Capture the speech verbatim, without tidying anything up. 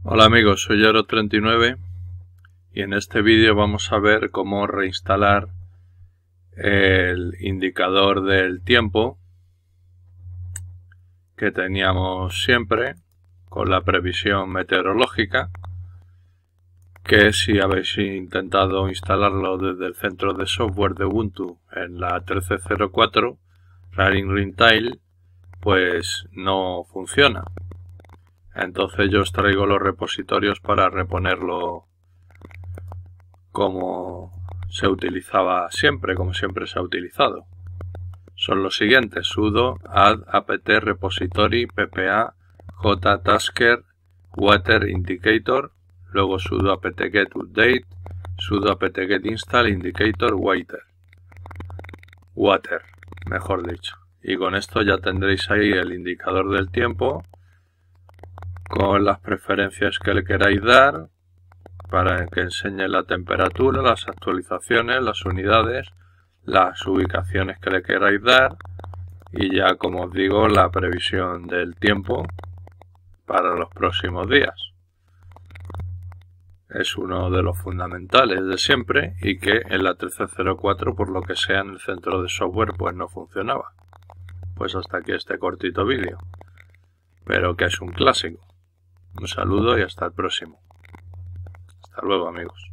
Hola amigos, soy Yaro treinta y nueve y en este vídeo vamos a ver cómo reinstalar el indicador del tiempo que teníamos siempre con la previsión meteorológica, que si habéis intentado instalarlo desde el centro de software de Ubuntu en la trece cero cuatro Running Ringtail, pues no funciona. Entonces yo os traigo los repositorios para reponerlo como se utilizaba siempre, como siempre se ha utilizado. Son los siguientes: sudo add apt repository ppa jtasker water indicator, luego sudo apt-get update, sudo apt-get install indicator water, water, mejor dicho. Y con esto ya tendréis ahí el indicador del tiempo con las preferencias que le queráis dar para que enseñe la temperatura, las actualizaciones, las unidades, las ubicaciones que le queráis dar y ya, como os digo, la previsión del tiempo para los próximos días. Es uno de los fundamentales de siempre y que en la trece cero cuatro, por lo que sea, en el centro de software pues no funcionaba. Pues hasta aquí este cortito vídeo, pero que es un clásico. Un saludo y hasta el próximo. Hasta luego, amigos.